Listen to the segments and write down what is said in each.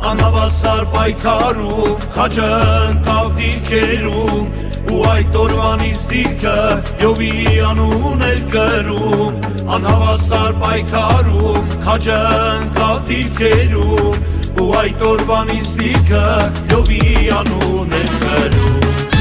անհավասար պայքարում, քաջը ընկավ դիրքերում, ու այդ օրվանից դիրքը Յովի անուն էր կրում, անհավասար պայքարում, քաջը ընկավ դիրքերում, ու այդ օրվանից դիրքը Յովի անուն էր կրում։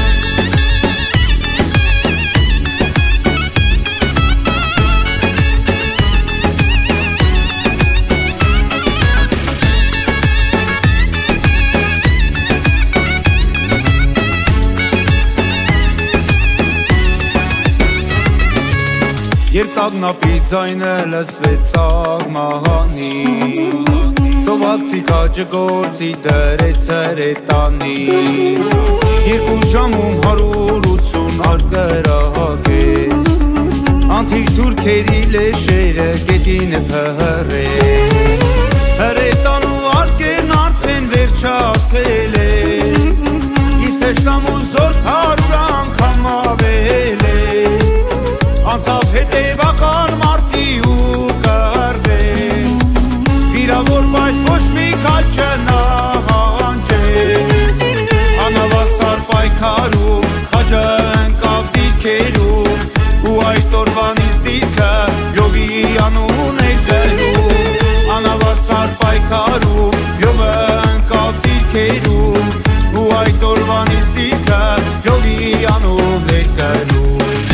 Երբ տագնապի ձայնը լսվեցավ մահանի, ծովակցի քաջը գործի դրեց հրետանի, 2 ժամում 180 արկրահագեց, անթիվ թուրքերի լեշերը գետինը փհրեց, հրետանու արկերն արդեն վերջացել է, իսկ թշնամու զորք 100 անգամ ավել է, անցավ հետևական մարտի ու կռվեց, վիրավոր բայց ոչ մի քայլ չնահանջեց, անհավասար պայքարում, քաջը ընկավ դիրքերում, ու այդ օրվանից դիրքը Յովի անուն էր կրում, անհավասար պայքարում, Յովը ընկավ դիրքերում, ու այդ օրվանից դիրքը Յովի անուն էր կրում։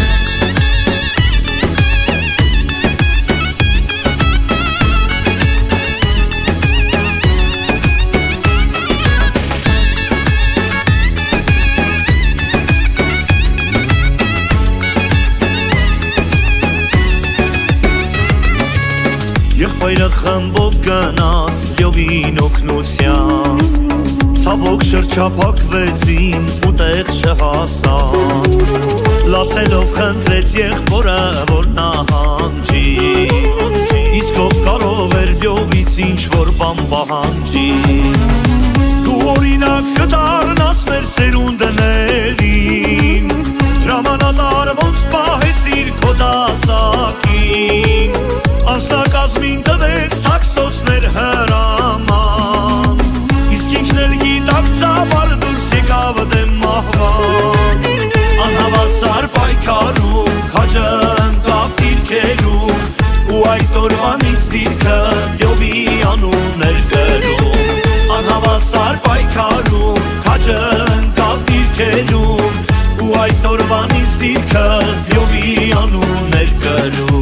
Եղբայրը խմբով գնաց Յովին օգնության, ցավոք շրջափակվեցին ու տեղ չհասան, լացելով խնդրեց եղբորը, որ նահանջի, իսկ ով կարող էր Յովից ինչ-որ բան պահանջի, դու օրինակ կդառնաս մեր սերունդներին, հրամանատար ոնց պահեցիր քո դասակին, անձնակազմին տվեց թաքստոցներ հրաման, իսկ ինքն էլ գիտակցաբար դուրս եկավ դեմ մահվան, անհավասար պայքարում, քաջը ընկավ դիրքերում, ու այդ օրվանից դիրքը Յովի անուն էր կրում, անհավասար պայքարում, քաջը ընկավ դիրքերում, ու այդ օրվանից դիրքը Յովի անուն էր կրում։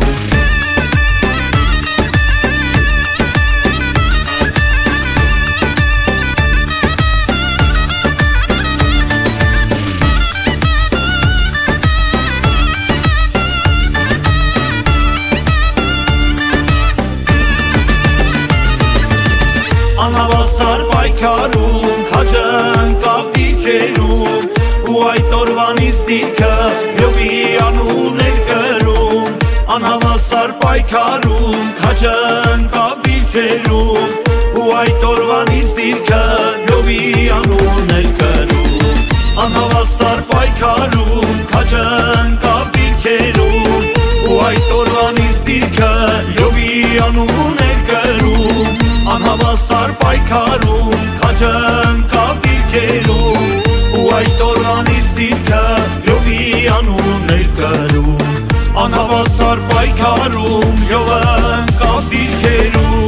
Անհավասար պայքարում, քաջը ընկավ դիրքերում, ու այդ օրվանից դիրքը Յովի անուն էր կրում, անհավասար պայքարում, քաջը ընկավ դիրքերում, ու այդ օրվանից դիրքը Յովի անուն էր կրում, անհավասար պայքարում, քաջը ընկավ դիրքերում, ու այդ օրվանից դիրքը Յովի անուն էր կրում, անհավասար պայքարում, քաջը ընկավ դիրքերում, ու այդ օրվանից դիրքը Յովի անուն էր կրում, անհավասար պայքարում, Յովը ընկավ դիրքերում,